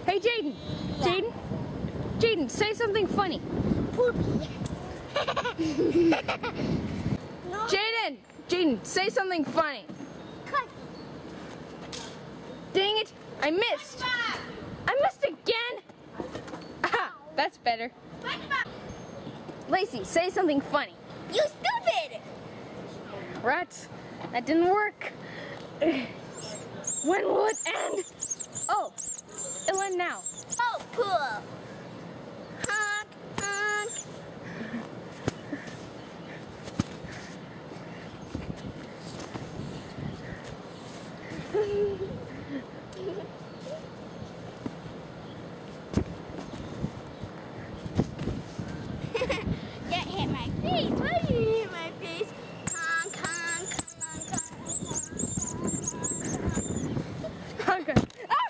Hey, Jaden. Jaden? Jaden, say something funny. Poopy. No. Jaden, say something funny. Cut. Dang it, I missed. I missed again. Aha, that's better. Lacey, say something funny. You stupid. Rats, that didn't work. When will it end? Oh, it'll end now. Oh, cool. Honk, honk. That hit my face. Why did you hit my face? Honk, honk, honk, honk. Okay. Ah!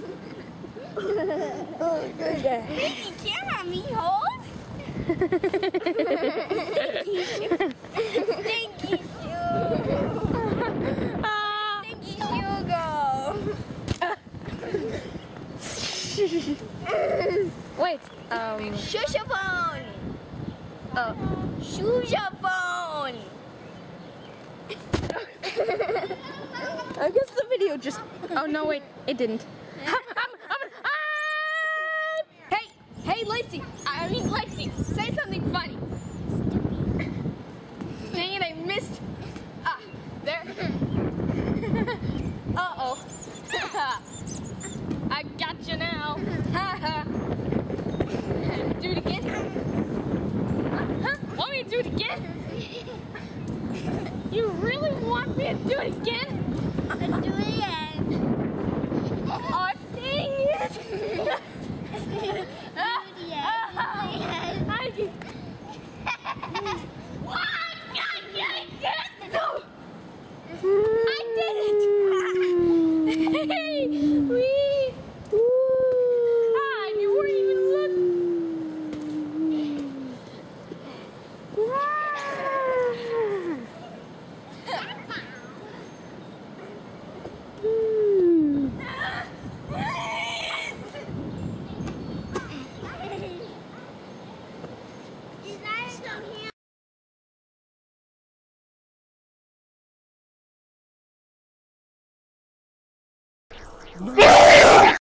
Oh, good day. Baby, camera me, hold. Stinky shoe. Stinky shoe go. Wait, Shushaphone. Shushaphone. I guess the video just... Oh, no, wait, it didn't. Hey, Lacey, say something funny. Dang it, I missed. Ah, there. Uh-oh. I got you now. Do it again. Want me to do it again? You really want me to do it again? Let's do it again. Oh, dang it! I did it! Hey! Wee! Ah, you weren't even looking. Is that still here?